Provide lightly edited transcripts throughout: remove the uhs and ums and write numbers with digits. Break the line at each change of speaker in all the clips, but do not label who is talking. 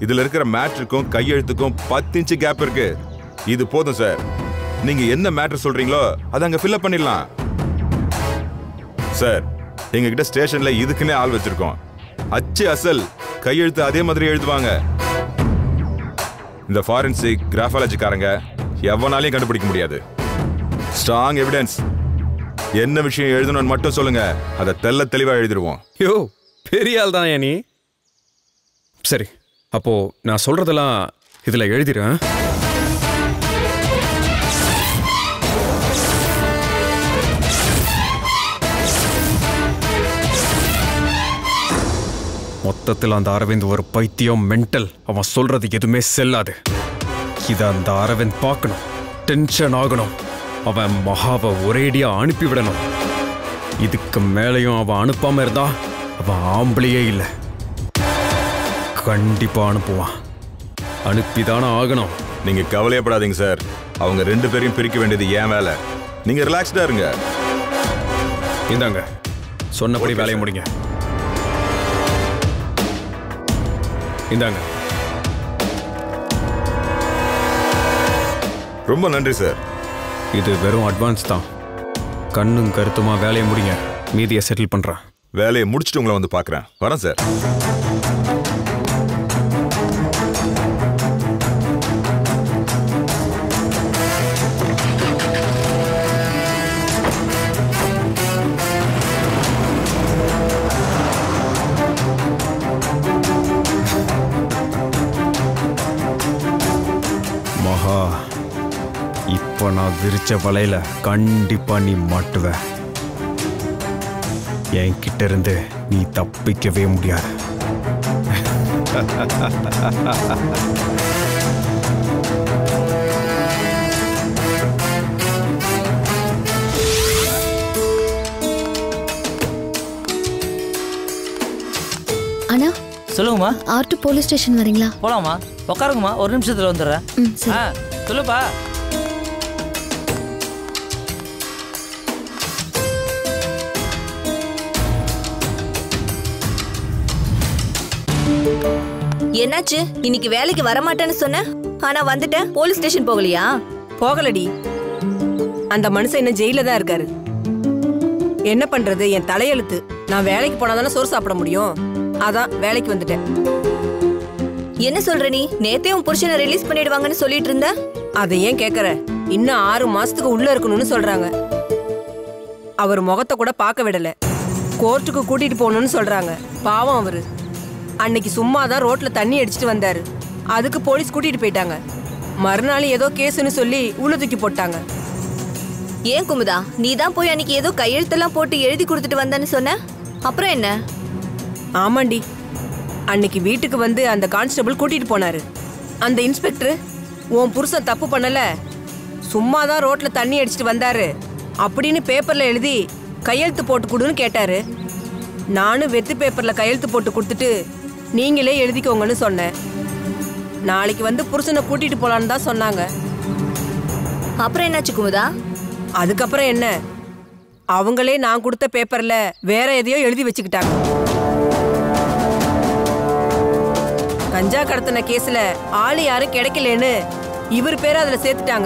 இதுல இருக்கிற மேட்ருக்கும் கையெழுத்துக்கும் 10 inch gap இருக்கு. இது போதும் சார். நீங்க என்ன மேட்டர் சொல்றீங்களோ அதை அங்க ஃபில் அப் பண்ணிடலாம். சார், எங்ககிட்ட ஸ்டேஷன்ல இதுக்குன்னே ஆள் வச்சிருக்கோம். அச்சு அசல் கையெழுத்து அதே மாதிரி எழுதுவாங்க. இந்த ஃபாரன்சிக் கிராஃபாலஜிக்காரங்க எவனாலையும் கண்டுபிடிக்க முடியாது. Strong evidence. என்ன விஷயம் எழுதணும்னு மட்டும் சொல்லுங்க, அதை தெல்ல தெளிவா எழுதிடுவோம்.
யோ, பெரிய ஆள் தான் நீ. சரி, அப்போ நான் சொல்றதெல்லாம் இதுல எழுதிடுறேன். மொத்தத்தில் அந்த அரவிந்த் ஒரு பைத்தியம், மென்டல். அவன் சொல்றது எதுவுமே செல்லாது. இதை அந்த அரவிந்த் பார்க்கணும், டென்ஷன் ஆகணும். அவன் மகாவை ஒரேடியா அனுப்பிவிடணும். இதுக்கு மேலையும் அவன் அனுப்பாம இருந்தா அவன் ஆம்பளையே இல்லை. கண்டிப்பா அனுப்புவான். அனுப்பிதானே ஆகணும்.
நீங்க கவலையப்படாதீங்க சார். அவங்க 2 பேரையும் பிரிக்க வேண்டியது ஏன் வேலை. நீங்க ரிலாக்ஸ்டா இருங்க.
இந்தாங்க, சொன்னபடி வேலையை முடிங்க. இந்தாங்க.
ரொம்ப நன்றி சார்.
இது வெறும் அட்வான்ஸ் தான். கண்ணும் கருத்துமா வேலையை முடிங்க. மீதியை செட்டில் பண்றேன்.
வேலையை முடிச்சுட்டு உங்களை வந்து பார்க்குறேன். வரேன் சார்.
மகா, இப்போ நான் விரிச்ச வலையில கண்டிப்பா நீ மாட்டுவ. என்கிட்ட இருந்து நீ தப்பிக்கவே முடியாது.
அண்ணா,
சொல்லுங்கம்மா.
R2 போலீஸ் ஸ்டேஷன் வரீங்களா?
போலாமா? உட்காருங்கம்மா, ஒரு நிமிஷத்துல வந்துடுறேன். சொல்லுப்பா.
என்னாச்சு? இன்னைக்கு வேலைக்கு வரமாட்டேன்னு சொன்ன, ஆனா வந்துட்டேன். போலீஸ் ஸ்டேஷன் போகலையா?
போகலடி. அந்த மனுஷன் என்ன ஜெயில தான் இருக்காரு. என்ன பண்றது, என் தலையெழுத்து. நான் வேலைக்கு போனாதானே சோறு சாப்பிட முடியும். அதான் வேலைக்கு வந்துட்டேன்.
என்ன சொல்ற நீ? நேத்தே உன் புருஷனை ரிலீஸ் பண்ணிடுவாங்கன்னு சொல்லிட்டு இருந்த.
அதை ஏன் கேக்குற? இன்னும் 6 மாசத்துக்கு உள்ள இருக்கணும்னு சொல்றாங்க. அவர் முகத்தை கூட பார்க்க விடல. கோர்ட்டுக்கு கூட்டிட்டு போகணும்னு சொல்றாங்க. பாவம் அவரு. அன்னைக்கு சும்மா தான் ரோட்ல தண்ணி அடிச்சுட்டு வந்தாரு. அதுக்கு போலீஸ் கூட்டிட்டு போயிட்டாங்க. மறுநாள் ஏதோ கேஸ்ன்னு சொல்லி உள்ள தூக்கி போட்டாங்க.
ஏன் குமுதா, நீ தான் போய் அன்னைக்கு ஏதோ கையெழுத்தெல்லாம் போட்டு எழுதி கொடுத்துட்டு வந்தேன்னு சொன்ன. அப்புறம் என்ன?
ஆமாண்டி, அன்னைக்கு வீட்டுக்கு வந்து அந்த கான்ஸ்டபிள் கூட்டிட்டு போனாரு. அந்த இன்ஸ்பெக்டர், உன் புருஷன் தப்பு பண்ணல, சும்மா தான் ரோட்ல தண்ணி அடிச்சுட்டு வந்தாரு அப்படின்னு பேப்பர்ல எழுதி கையெழுத்து போட்டு கொடுன்னு கேட்டாரு. நானும் வெத்து பேப்பர்ல கையெழுத்து போட்டு கொடுத்துட்டு நீங்களே எழுதிக்கோங்கன்னு சொன்னேன். நாளைக்கு வந்து புருஷனை கூட்டிட்டு போலான்னு தான் சொன்னாங்க.
அப்புறம் என்னாச்சு குமுதா?
அதுக்கப்புறம் என்ன, அவங்களே நான் கொடுத்த பேப்பர்ல வேற எதையோ எழுதி வச்சுக்கிட்டாங்க. கஞ்சா கடத்தின கேஸ்ல ஆளு யாரும் கிடைக்கலன்னு இவர் பேரை அதுல சேர்த்துட்டாங்க.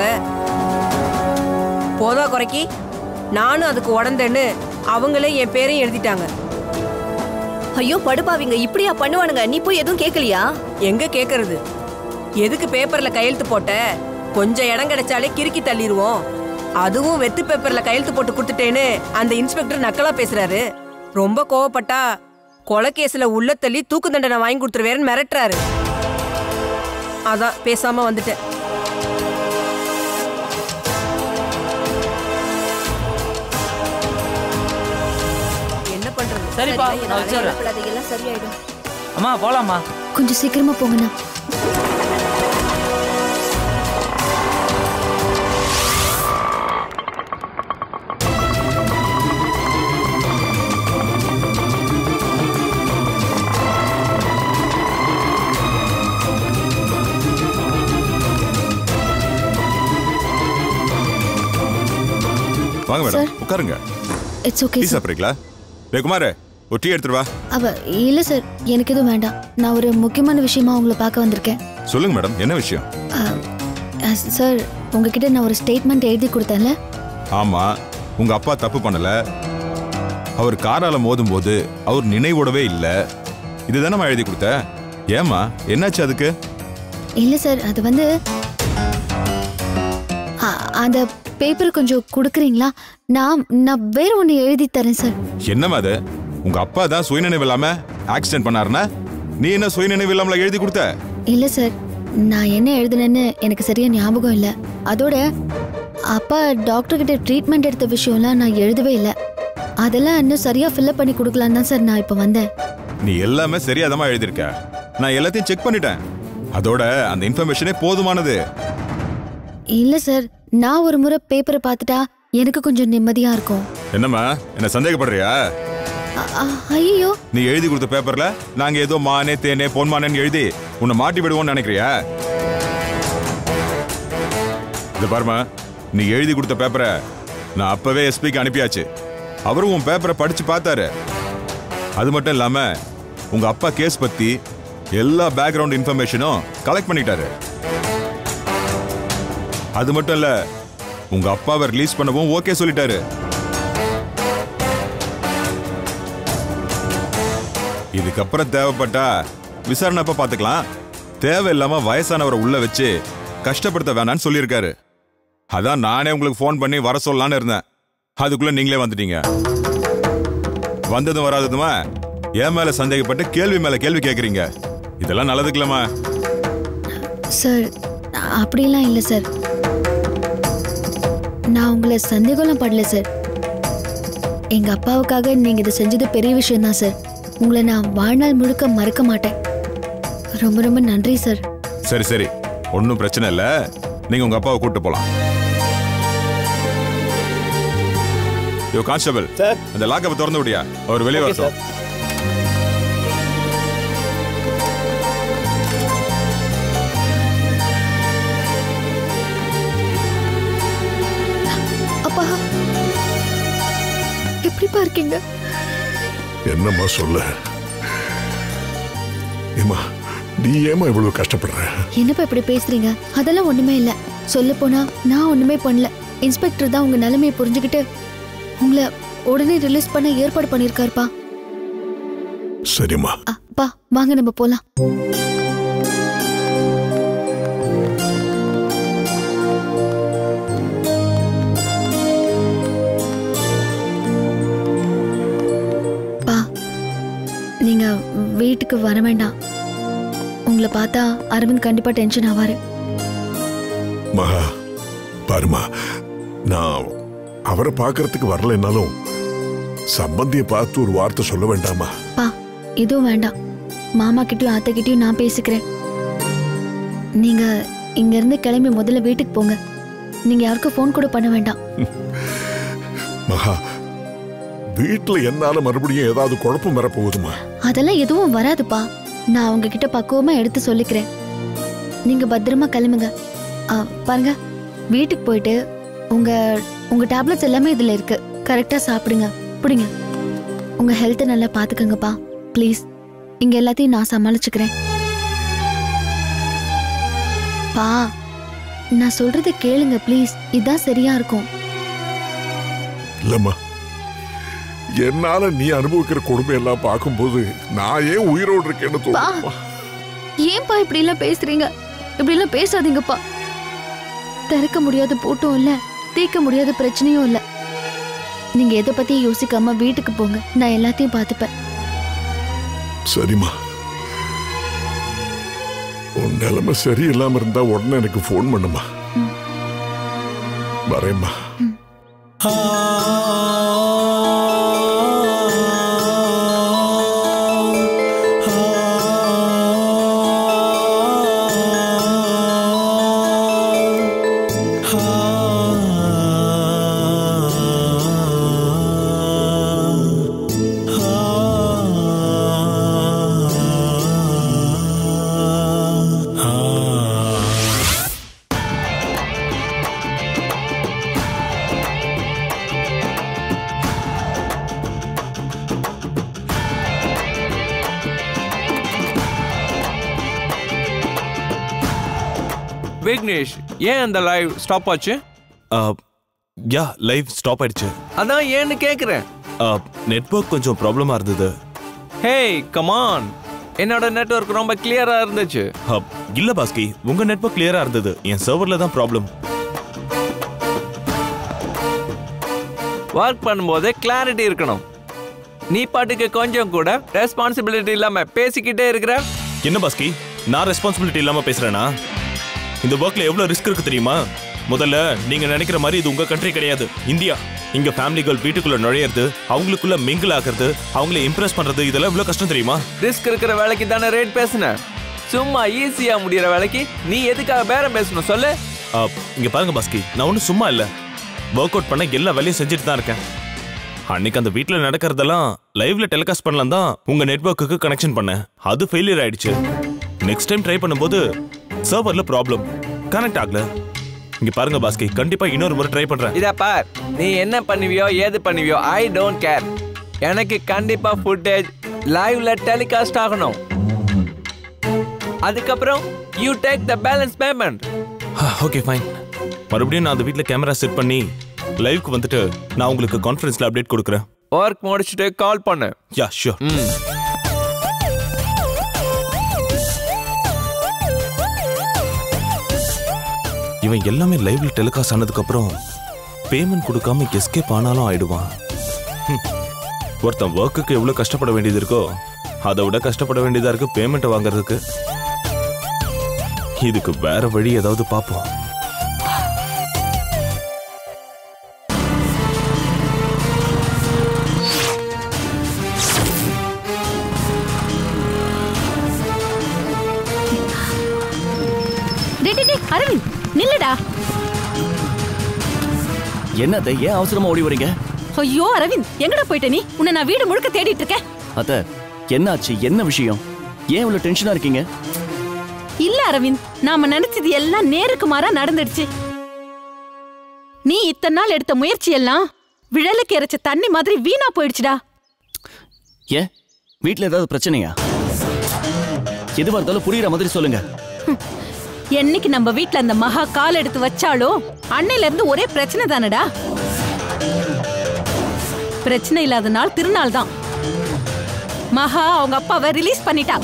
போதா குறைக்கி நானும் அதுக்கு உடந்தேன்னு அவங்களே என் பேரையும் எழுதிட்டாங்க.
ஐயோ படுபாவிங்க, இப்படியா பண்ணுவானுங்க? நீ போய் எதுவும் கேட்கலையா?
எங்க கேக்குறது? எதுக்கு பேப்பர்ல கையெழுத்து போட்ட? கொஞ்சம் இடம் கிடைச்சாலே கிறுக்கி தள்ளிடுவோம். அதுவும் வெத்து பேப்பர்ல கையெழுத்து போட்டு கொடுத்துட்டேன்னு அந்த இன்ஸ்பெக்டர் நக்கலா பேசுறாரு. ரொம்ப கோவப்பட்டா கொலை கேஸ்ல உள்ள தள்ளி தூக்கு தண்டனை வாங்கி கொடுத்துருவேன்னு மிரட்டுறாரு. அதான் பேசாம வந்துட்டேன். என்ன பண்றது?
சரிப்பா, நான் வச்சிடுறேன்.
எல்லாம் சரியாயிடும்.
அம்மா போலாமா?
கொஞ்சம் சீக்கிரமா போங்கண்ணா.
வாங்க மேடம், உட்காருங்க.
இட்ஸ் ஓகே
டீ சாப்பிட்றீங்களா? குமார், ஒரு டீ எடுத்துட்டு வா.
இல்ல சார், எனக்கு எதுவும் வேண்டாம். நான் ஒரு முக்கியமான விஷயமா உங்களை பார்க்க வந்திருக்கேன்.
சொல்லுங்க மேடம், என்ன விஷயம்?
சார், உங்ககிட்ட நான் ஒரு ஸ்டேட்மெண்ட் எழுதி கொடுத்தேன்ல.
ஆமா, உங்க அப்பா தப்பு பண்ணல. அவர் காரால மோதும் போது அவர் நினைவோடவே இல்ல. இதுதானே எழுதி கொடுத்த. ஏமா, என்னாச்சு அதுக்கு?
இல்ல சார், அது வந்து அந்த பேப்பர் கொஞ்சம் கொடுக்குறீங்களா? நான் வேற ஒன்று எழுதி தரேன் சார்.
என்னமா அது? உங்க அப்பா தான் சுயநினைவு இல்லாம ஆக்சிடென்ட் பண்ணாருன்னா நீ என்ன சுயநினைவு இல்லாமல எழுதி கொடுத்த?
இல்ல சார், நான் என்ன எழுதுனேன்னு எனக்கு சரியா ஞாபகம் இல்ல. அதோட அப்பா டாக்டர் கிட்ட ட்ரீட்மெண்ட் எடுத்த விஷயம்லாம் நான் எழுதவே இல்லை. அதெல்லாம் இன்னும் சரியா ஃபில்அப் பண்ணி கொடுக்கலாம் தான் சார் நான் இப்போ வந்தேன்.
நீ எல்லாமே சரியாதமா எழுதிருக்க. நான் எல்லாத்தையும் செக் பண்ணிட்டேன். அதோட அந்த இன்ஃபர்மேஷனே போதுமானது.
இல்ல சார், நான் ஒரு முறை பேப்பரை பார்த்துட்டா எனக்கு கொஞ்சம் நிம்மதியா இருக்கும்.
என்னம்மா, என்ன சந்தேகப்படுறியா?
ஐயோ,
நீ எழுதி கொடுத்த பேப்பர்ல நாங்க ஏதோ மானே தேனே பொன்மானேன்னு எழுதி உன்னை மாட்டி விடுவோம்னு நினைக்கிறியா? இது பாருமா, நீ எழுதி கொடுத்த பேப்பரை நான் அப்பவே எஸ்பிக்கு அனுப்பியாச்சு. அவரும் உன் பேப்பரை படிச்சு பார்த்தாரு. அது மட்டும் இல்லாம உங்க அப்பா கேஸ் பத்தி எல்லா பேக்ரவுண்ட் இன்ஃபர்மேஷனும் கலெக்ட் பண்ணிட்டாரு. அது மட்டும் இல்ல, உங்க அப்பாவை ரிலீஸ் பண்ணவும் ஓகே சொல்லிட்டாரு. இதுக்கப்புறம் தேவைப்பட்டா விசாரணை அப்ப பாத்துக்கலாம். தேவையில்லாம வயசானவரை உள்ள வச்சு கஷ்டப்படுத்த வேணான்னு சொல்லியிருக்காரு. அதான் நானே உங்களுக்கு போன் பண்ணி வர சொல்லலான்னு இருந்தேன். அதுக்குள்ள நீங்களே வந்துட்டீங்க. வந்ததும் வராததுமா என் மேல சந்தேகப்பட்டு கேள்வி மேல கேள்வி கேக்குறீங்க. இதெல்லாம் நல்லதுக்கலாமா?
சார், அப்படிலாம் இல்லை சார். நான் உங்களை சந்தேகம்லாம் படல சார். எங்க அப்பாவுக்காக நீங்க இதை செஞ்சது பெரிய விஷயம் தான் சார். உங்களை நான் வாழ்நாள் முழுக்க மறக்க மாட்டேன். ரொம்ப ரொம்ப நன்றி சார்.
சரி சரி, ஒன்னும் பிரச்சனை இல்ல. நீங்க உங்க அப்பாவை கூட்டு போலாம். யோ கான்ஸ்டபிள், அந்த லாக்கப்பை திறந்து விடியா, அவர் வெளியே வரட்டும்.
அப்பா, எப்படிப்பா இருக்கீங்க?
என்னம்மா சொல்ல? ஏமா, நீ ஏமா இவ்வளவு கஷ்டப்படுற?
என்னப்பா இப்படி பேசுறீங்க? அதெல்லாம் ஒண்ணுமே இல்ல. சொல்ல போனா நான் ஒண்ணுமே பண்ணல. இன்ஸ்பெக்டர் தான் உங்க நிலைமையை புரிஞ்சுக்கிட்டு உங்களை உடனே ரிலீஸ் பண்ண ஏற்பாடு பண்ணிருக்காருப்பா.
சரிம்மா.
அப்பா, வாங்க நம்ம போலாம். பா, நீங்க வீட்டுக்கு வர வேண்டாம். உங்களை பார்த்தா அரவிந்த் கண்டிப்பா டென்ஷன் ஆவாரு.
மகா, பாருமா, நான் அவரை பார்க்கறதுக்கு வரலைன்னாலும் சம்பந்திய பார்த்து ஒரு வார்த்தை சொல்ல வேண்டாமா?
பா, இதுவும் வேண்டாம். மாமா கிட்டயும் அத்தை கிட்டயும் நான் பேசிக்கிறேன். நீங்க இங்க இருந்து கிளம்பி முதல்ல வீட்டுக்கு போங்க. நீங்க யாருக்கும் போன் கூட பண்ண வேண்டாம்.
மகா, வீட்டுல என்னால மறுபடியும் ஏதாவது குழப்பம் வர போகுதுமா?
அதெல்லாம் எதுவும் வராதுப்பா. நான் அவங்க கிட்ட பக்குவமா எடுத்து சொல்லிக்கிறேன். நீங்க பத்திரமா கிளம்புங்க. பாருங்க, வீட்டுக்கு போயிட்டு உங்க டேப்லெட்ஸ் எல்லாமே இதுல இருக்கு. கரெக்டா சாப்பிடுங்க. புடிங்க. உங்க ஹெல்த்தை நல்லா பாத்துக்கங்கப்பா ப்ளீஸ். இங்க எல்லாத்தையும் நான் சமாளிச்சுக்கிறேன். பா, நான் சொல்றதை கேளுங்க ப்ளீஸ். இதான் சரியா இருக்கும்.
இல்லம்மா, என்னால நீ அனுபவிக்கிற கொடுமை எல்லாம் பார்க்கும்போது நான் ஏன் உயிரோடு இருக்கேன்னு தோணுமா?
ஏன்பா இப்படி எல்லாம் பேசுறீங்க? இப்படி எல்லாம் பேசாதீங்கப்பா. திறக்க முடியாத போட்டும் இல்ல, தீர்க்க முடியாத பிரச்சனையும் இல்ல. நீங்க எதை பத்தி யோசிக்காம வீட்டுக்கு போங்க. நான் எல்லாத்தையும் பார்த்துப்பேன்.
சரிம்மா, உன் நிலைமை சரியில்லாம இருந்தா உடனே எனக்கு போன் பண்ணுமா. வரேம்மா.
விக்னேஷ், ஏன் அந்த லைவ் ஸ்டாப் ஆச்சு?
யா லைவ் ஸ்டாப் ஆயிடுச்சு.
அதான் ஏன்னு கேக்குறேன்.
நெட்வொர்க் கொஞ்சம் ப்ராப்ளமா இருந்தது.
ஹே கமான், என்னோட நெட்வொர்க் ரொம்ப கிளியரா இருந்துச்சு.
இல்ல பாஸ்கி, உங்க நெட்வொர்க் கிளியரா இருந்தது, என் சர்வர்ல தான் ப்ராப்ளம்.
ஒர்க் பண்ணும்போது கிளாரிட்டி இருக்கணும். நீ பாட்டுக்கு கொஞ்சம் கூட ரெஸ்பான்சிபிலிட்டி இல்லாம பேசிக்கிட்டே இருக்கிற.
என்ன பாஸ்கி, நான் ரெஸ்பான்சிபிலிட்டி இல்லாம பேசுறேனா? இந்த ஒர்க்ல எவ்வளவு ரிஸ்க் இருக்கு தெரியுமா? முதல்ல நீங்க நினைக்கிற மாதிரி இது உங்க கண்ட்ரி கிடையாது, இந்தியா. இங்க ஃபேமிலிகள் வீட்டுக்குள்ள நுழையிறது, அவங்களுக்குள்ள மிங்கிள் ஆகிறது, அவங்கள இம்ப்ரெஸ் பண்றது, இதெல்லாம் எவ்வளவு கஷ்டம் தெரியுமா?
ரிஸ்க் இருக்கிற வேலைக்கு தானே ரேட் பேசுன. சும்மா ஈஸியா முடியற வேலைக்கு நீ எதுக்காக பேரம் பேசணும் சொல்லு?
இங்க பாருங்க பாஸ்கி, நான் ஒன்னும் சும்மா இல்ல, ஒர்க் அவுட் பண்ண எல்லா வேலையும் செஞ்சுட்டு தான் இருக்கேன். அன்னைக்கு அந்த வீட்டுல நடக்கிறதெல்லாம் லைவ்ல டெலிகாஸ்ட் பண்ணலாம் தான் உங்க நெட்வொர்க்குக்கு கனெக்ஷன் பண்ணேன். அது ஃபெயிலியர் ஆயிடுச்சு. நெக்ஸ்ட் டைம் ட்ரை பண்ணும்போது சர்வர்ல ப்ராப்ளம், கனெக்ட் ஆகல. இங்க பாருங்க பாஸ்கி, கண்டிப்பா இன்னொரு முறை ட்ரை பண்றேன்.
இத பார், நீ என்ன பண்ணுவியோ ஏது பண்ணுவியோ ஐ டோன்ட் கேர். எனக்கு கண்டிப்பா ஃபுட்டேஜ் லைவ்ல டெலிகாஸ்ட் ஆகணும். அதுக்கப்புறம் you take the balance payment.
Okay fine. மறுபடியும் நான் அந்த வீட்ல கேமரா செட் பண்ணி லைவ்க்கு வந்துட்டு நான் உங்களுக்கு கான்ஃபரன்ஸ்ல அப்டேட் கொடுக்குறேன்.
ஒர்க் முடிச்சிட்டு கால் பண்ணு.
Yeah sure. இவன் எல்லாமே லைவ்ல டெலிகாஸ்ட் ஆனதுக்கு அப்புறம் பேமெண்ட் கொடுக்காம எஸ்கேப் ஆனாலும் ஆயிடுவான். ஒருத்தன் ஒர்க்குக்கு எவ்வளவு கஷ்டப்பட வேண்டியது இருக்கோ அதை விட கஷ்டப்பட வேண்டியதா இருக்கு பேமெண்ட் வாங்குறதுக்கு. இதுக்கு வேற வழி ஏதாவது பார்ப்போம்.
அரவிந்த் நில்லுடா.
என்னது, ஏன் அவசரமா ஓடி வரீங்க?
ஐயோ அரவிந்த், எங்கடா போயிட்ட நீ? உன்னை நான் வீடு முழுக்க தேடிட்டு இருக்கேன்.
அத்த, என்னாச்சு, என்ன விஷயம்? ஏன் இவ்வளவு டென்ஷனா இருக்கீங்க?
இல்ல அரவிந்த், நாம நினைச்சது எல்லாம் நேருக்கு மாறா நடந்துடுச்சு. நீ இத்தனை நாள் எடுத்த முயற்சி எல்லாம் விழலுக்கு இறைச்ச தண்ணி மாதிரி வீணா போயிடுச்சுடா.
ஏன் வீட்டுல ஏதாவது பிரச்சனையா? எதுவா இருந்தாலும் புரியுற மாதிரி சொல்லுங்க.
என்னைக்கு நம்ம வீட்டுல அந்த மகா கால் எடுத்து வச்சாலோ அன்னையில இருந்து ஒரே பிரச்சனை தானடா. பிரச்சனை இல்லாத நாள் திருநாள் தான். மகா அவங்க அப்பாவை ரிலீஸ் பண்ணிட்டா.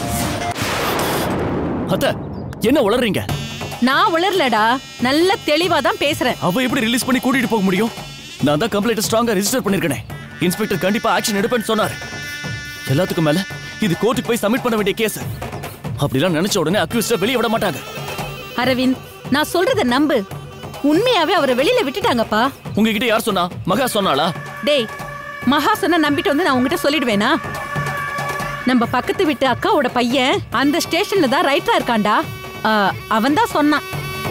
அத்த, என்ன உளறீங்க?
நான் உளறலடா, நல்ல தெளிவா தான் பேசுறேன்.
அவ எப்படி ரிலீஸ் பண்ணி கூட்டிட்டு போக முடியும்? நான் தான் கம்ப்ளைண்ட் ஸ்ட்ராங்கா ரெஜிஸ்டர் பண்ணிருக்கேன். இன்ஸ்பெக்டர் கண்டிப்பா ஆக்ஷன் எடுப்பேன்னு சொன்னார். எல்லாத்துக்கும் மேல இது கோர்ட்டுக்கு போய் சப்மிட் பண்ண வேண்டிய கேஸ். அப்படிலாம் நினைச்ச உடனே அக்யூஸ்ட வெளியே விட மாட்டாங்க.
அரவிந்த், நான் சொல்றத நம்பு. உண்மையாவே அவரை வெளியில விட்டுட்டாங்கப்பா.
உங்ககிட்ட யார் சொன்னா? மகா சொன்னாளா?
டேய், மகா சொன்ன நம்பிட்டு வந்து நான் உங்ககிட்ட சொல்லிடுவேனா? நம்ம பக்கத்து வீட்டு அக்காவோட பையன் அந்த ஸ்டேஷன்ல தான் ரைட்டரா இருக்கான்டா. அவன் தான் சொன்னான்.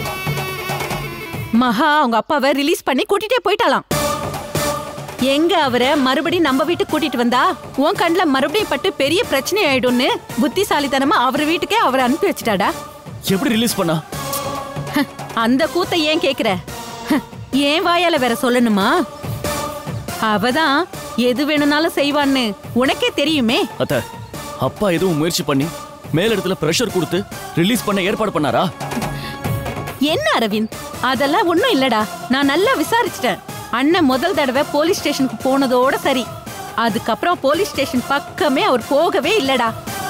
மகா அவங்க அப்பாவை ரிலீஸ் பண்ணி கூட்டிட்டே போயிட்டாலாம். எங்க அவரை மறுபடியும் நம்ம வீட்டுக்கு கூட்டிட்டு வந்தா உன் கண்ணுல மறுபடியும் பட்டு பெரிய பிரச்சனை ஆயிடும்னு புத்திசாலித்தனமா அவர் வீட்டுக்கே அவரை அனுப்பி வச்சுட்டாடா.
எப்படி ரிலீஸ் பண்ணா?
அந்த கூத்தை ஏன் கேக்குற? ஏன் வாயால வேற சொல்லணுமா? அவதான் எது வேணும்னாலும் செய்வான்னு உனக்கே தெரியுமே.
அத்த, அப்பா எதுவும் முயற்சி பண்ணி மேலிடத்துல பிரஷர் கொடுத்து ரிலீஸ் பண்ண ஏற்பாடு பண்ணாரா?
என்ன அரவிந்த், அதெல்லாம் ஒண்ணும் இல்லடா. நான் நல்லா விசாரிச்சிட்டேன். அண்ணன் முதல் தடவை போலீஸ் ஸ்டேஷனுக்கு போனதோட சரி. அதுக்கப்புறம் போலீஸ் ஸ்டேஷன் பக்கமே அவர் போகவே இல்லடா.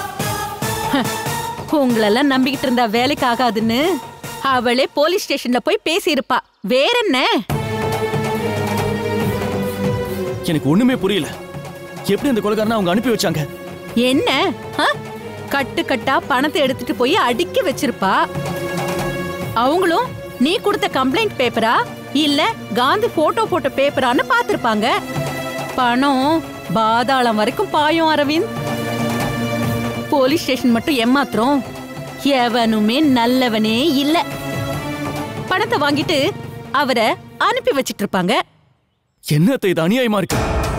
உங்களெல்லாம் நம்பிக்கிட்டு இருந்தா வேலைக்கு ஆகாதுன்னு அவளே போலீஸ் ஸ்டேஷன்ல போய் பேசியிருப்பா. வேற என்ன?
எனக்கு ஒண்ணுமே புரியல. எப்படி அந்த கொலைகாரனை அவங்க அனுப்பி வச்சாங்க?
என்ன கட்டு கட்டா பணத்தை எடுத்துட்டு போய் அடுக்கி வச்சிருப்பா. அவங்களும் நீ கொடுத்த கம்ப்ளைண்ட் பேப்பரா இல்ல காந்தி போட்டோ போட்ட பேப்பரான்னு பாத்திருப்பாங்க. பணம் பாதாளம் வரைக்கும் பாயும் அரவிந்த். போலீஸ் ஸ்டேஷன் மட்டும் ஏமாத்திரம். எவனுமே நல்லவனே இல்ல. பணத்தை வாங்கிட்டு அவரை அனுப்பி வச்சிட்டு இருப்பாங்க.
என்னத்த இது அநியாயமா இருக்கு?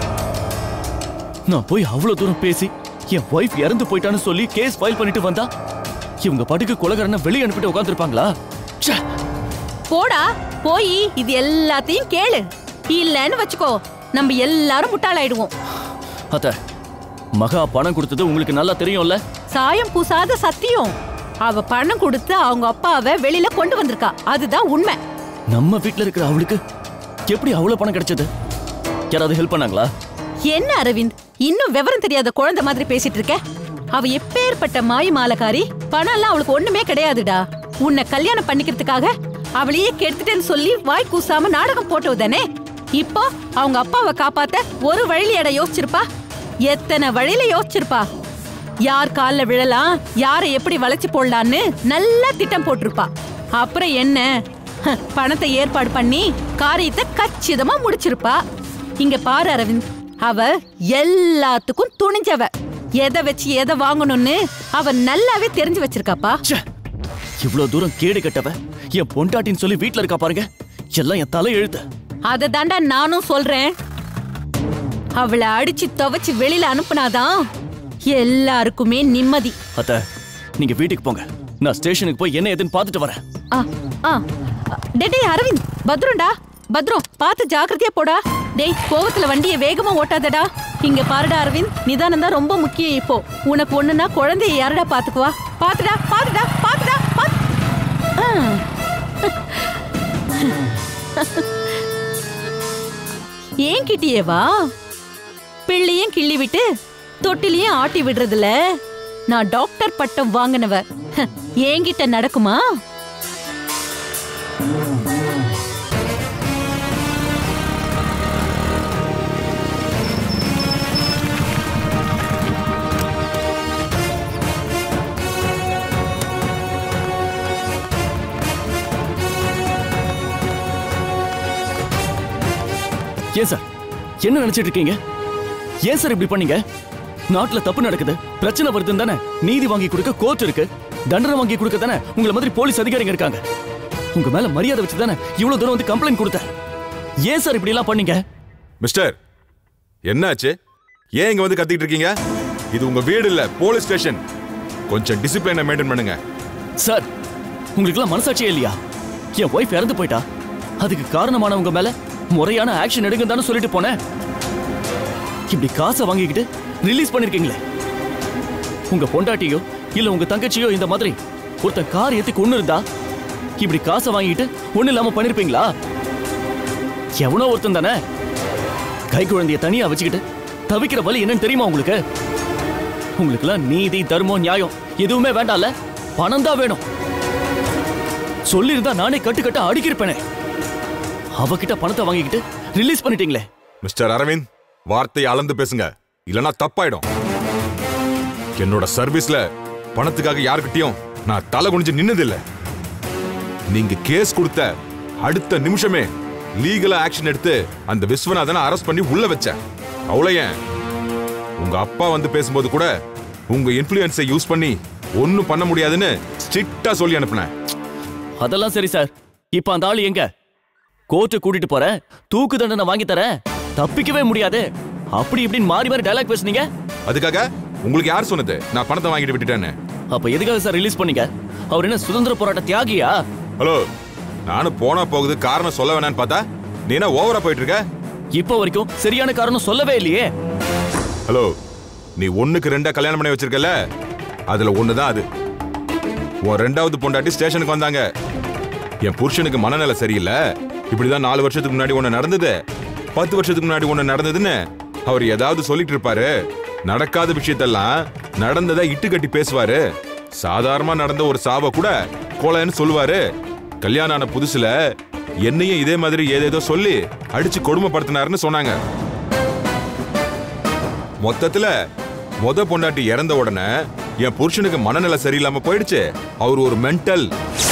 நான் போய் அவ்வளவு தூரம் பேசி என் வைஃப் இறந்து போயிட்டான்னு சொல்லி கேஸ் ஃபைல் பண்ணிட்டு வந்தா இவங்க பாட்டுக்கு கொலைகாரனை வெளியே அனுப்பிட்டு உட்காந்துருப்பாங்களா?
போடா போய் இது எல்லாத்தையும் கேளு. இல்லன்னு வச்சுக்கோ, நம்ம எல்லாரும் முட்டாளாயிடுவோம்.
அத்த, மகா பணம் கொடுத்தது உங்களுக்கு நல்லா தெரியும்ல?
சாயம் பூசாத சத்தியம். அவ பணம் கொடுத்து அவங்க அப்பாவை வெளியில கொண்டு வந்திருக்கா. அதுதான் உண்மை.
நம்ம வீட்ல இருக்கிற அவளுக்கு எப்படி அவ்வளவு பணம் கிடைச்சது? யாராவது ஹெல்ப் பண்ணாங்களா?
என்ன அரவிந்த், இன்னும் விவரம் தெரியாத குழந்தை மாதிரி பேசிட்டு இருக்க? அவ எப்பேற்பட்ட மாய மாலக்காரி. பணம் எல்லாம் அவளுக்கு ஒண்ணுமே கிடையாதுடா. உன்னை கல்யாணம் பண்ணிக்கிறதுக்காக அவளையே கெடுத்துட்டேன்னு சொல்லி வாய் கூசாம நாடகம் போட்டவுதானே. இப்போ அவங்க அப்பாவை காப்பாத்த ஒரு வழியில யோசிச்சிருப்பா. எத்தனை வழியில யோசிச்சிருப்பா. யார் கால்ல விழலாம், யாரை எப்படி வளைச்சு போடலான்னு நல்லா திட்டம் போட்டிருப்பா. அப்புறம் என்ன, பணத்தை ஏற்பாடு பண்ணி காரியத்தை கச்சிதமா முடிச்சிருப்பா. இங்க பாரு அரவிந்த், அவ எல்லாத்துக்கும் துணிஞ்சவ. எதை வச்சு எதை வாங்கணும்னு அவ நல்லாவே தெரிஞ்சு வச்சிருக்காப்பா.
இவ்வளவு தூரம் கேடு கட்டவ என் பொண்டாட்டின்னு சொல்லி வீட்டுல இருக்கா பாருங்க. எல்லாம் என் தலை எழுத்து.
அதை தாண்டா நானும் சொல்றேன். அவளை அடிச்சு துவைச்சு வெளியில அனுப்புனாதான் எல்லாருக்குமே நிம்மதி.
அத்த, நீங்க வீட்டுக்கு போங்க. நான் ஸ்டேஷனுக்கு போய் என்ன ஏதுன்னு பாத்துட்டு வரேன்.
டேய் அரவிந்த், பத்ரம்டா, பத்ரம், பார்த்து ஜாக்கிரதையா போடா. டேய், கோவத்துல வண்டியை வேகமா ஓட்டாதடா. இங்க பாருடா அரவிந்த், நிதானம் தான் ரொம்ப முக்கியம். இப்போ உனக்கு ஒண்ணுன்னா குழந்தைய யாரடா பாத்துக்குவா? பாத்துடா பாத்துடா பாத்துடா பாத்து. ஏன் கிட்டியேவா? பிள்ளையும் கிள்ளி விட்டு தொட்டிலையும் ஆட்டி விடுறதுல நான் டாக்டர் பட்டம் வாங்கினவ. என்கிட்ட நடக்குமா?
ஏன் சார், என்ன நினைச்சிட்டு இருக்கீங்க? ஏன் சார் இப்படி பண்ணீங்க? நாட்டுல தப்பு நடக்குது, பிரச்சனை வருதுன்னு தானே நீதி வாங்கி கொடுக்க கோர்ட் இருக்கு. தண்டனை வாங்கி கொடுக்க தானே உங்களை மாதிரி போலீஸ் அதிகாரிங்க இருக்காங்க. உங்க மேல மரியாதை வச்சு தானே இவ்வளவு தூரம் வந்து கம்ப்ளைண்ட் கொடுத்தேன். ஏன் சார் இப்படி எல்லாம் பண்ணீங்க?
மிஸ்டர், என்னாச்சு? ஏன் இங்க வந்து கத்திட்டு இருக்கீங்க? இது உங்க வீடு இல்ல, போலீஸ் ஸ்டேஷன். கொஞ்சம் டிசிப்ளினை மெயின்டைன் பண்ணுங்க.
சார், உங்களுக்கு எல்லாம் மனசாட்சியே இல்லையா? என் ஒய்ஃப் இறந்து போயிட்டா. அதுக்கு காரணமானவங்க மேல முறையான ஆக்ஷன் எடுங்க தானே சொல்லிட்டு போனேன். இப்படி காசை வாங்கிக்கிட்டு ரிலீஸ் பண்ணிருக்கீங்களே. உங்க பொண்டாட்டியோ இல்ல உங்க தங்கச்சியோ இந்த மாதிரி ஒருத்தன் கார் ஏத்தி கொண்டு இருந்தா இப்படி காசை வாங்கிட்டு ஒண்ணு இல்லாம பண்ணிருப்பீங்களா? எவனோ ஒருத்தன் தானே கை குழந்தைய தனியா வச்சுக்கிட்டு தவிக்கிற வழி என்னன்னு தெரியுமா உங்களுக்கு? உங்களுக்கு எல்லாம் நீதி, தர்மம், நியாயம் எதுவுமே வேண்டாம்ல, பணம் தான் வேணும். சொல்லிருந்தா நானே கட்டு அடிக்கிருப்பேனே. அவகிட்ட பணத்தை வாங்கிக்கிட்டு ரிலீஸ் பண்ணிட்டீங்களே.
மிஸ்டர் அரவிந்த், வார்த்தையை அளந்து பேசுங்க, இல்லனா தப்பாயிடும். என்னோட சர்வீஸ்ல பணத்துக்காக யாருக்கிட்டையும் நான் தலை குனிஞ்சு நின்னதில்லை. நீங்க கேஸ் கொடுத்த அடுத்த நிமிஷமே லீகலா ஆக்ஷன் எடுத்து அந்த விஸ்வநாதனை அரெஸ்ட் பண்ணி உள்ள வச்சேன். அவ்வளவு ஏன், உங்க அப்பா வந்து பேசும்போது கூட உங்க இன்ஃப்ளூயன்ஸை யூஸ் பண்ணி ஒன்னும் பண்ண முடியாதுன்னு ஸ்ட்ரிக்டா சொல்லி அனுப்புனேன்.
அதெல்லாம் சரி சார். இப்ப அந்த ஆளு எங்க? கோர்ட்டு கூட்டிட்டு போற, தூக்கு தண்டனை வாங்கி தர, தப்பிக்கவே முடியாது, அப்படி இப்படின்னு மாறி மாறி டயலாக் பேசுனீங்க.
அதுக்காக உங்களுக்கு யார் சொன்னது நான் பணத்தை வாங்கிட்டு விட்டுட்டேன்னு?
அப்ப எதுக்காக சார் ரிலீஸ் பண்ணீங்க? அவர் என்ன சுதந்திர போராட்ட தியாகியா?
ஹலோ, நானும் போனா போகுது காரணம் சொல்ல வேணான்னு பார்த்தா நீ என்ன ஓவரா போயிட்டு இருக்க?
இப்போ வரைக்கும் சரியான காரணம் சொல்லவே இல்லையே.
ஹலோ, நீ ஒண்ணுக்கு ரெண்டா கல்யாணம் பண்ணி வச்சிருக்கல, அதுல ஒண்ணுதான் அது. உன் ரெண்டாவது பொண்டாட்டி ஸ்டேஷனுக்கு வந்தாங்க. என் புருஷனுக்கு மனநிலை சரியில்லை, இப்படிதான் 4 வருஷத்துக்கு முன்னாடி ஒண்ணு நடந்தது, 10 வருஷத்துக்கு முன்னாடி ஒண்ணு நடந்ததுன்னு அவர் ஏதாவது சொல்லிட்டு இருப்பாரு. நடக்காத விஷயத்தெல்லாம் நடந்ததை இட்டு கட்டி பேசுவாரு. சாதாரணமா நடந்த ஒரு சாவை கூட கொலைன்னு சொல்லுவாரு. கல்யாணம் ஆன புதுசுல என்னையும் இதே மாதிரி ஏதேதோ சொல்லி அடிச்சு கொடுமைப்படுத்தினாருன்னு சொன்னாங்க. மொத்தத்துல பொண்டாட்டி இறந்த உடனே என் புருஷனுக்கு மனநிலை சரியில்லாம போயிடுச்சு. அவர் ஒரு மென்டல்.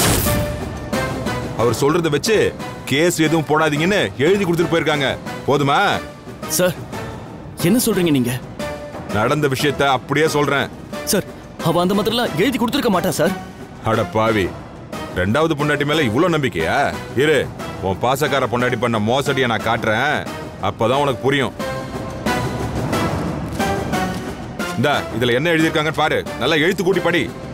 அவர் சொல்றத வச்சு கேஸ் எதுவும் போடாதீங்கன்னு எழுதி கொடுத்துட்டு போயிருக்காங்க. போதுமா
சார்? என்ன சொல்றீங்க நீங்க?
நடந்த விஷயத்தை அப்படியே சொல்றேன்
சார். அவ அந்த மாதிரிலாம் எழுதி கொடுத்துருக்க மாட்டா சார்.
அட பாவி, ரெண்டாவது பொண்டாட்டி மேல இவ்வளவு நம்பிக்கையா? இரு, உன் பாசக்கார பொண்டாட்டி பண்ண மோசடியை நான் காட்டுறேன், அப்பதான் உனக்கு புரியும். இந்தா, இதுல என்ன எழுதியிருக்காங்கன்னு பாரு, நல்லா எழுத்து கூட்டி படி.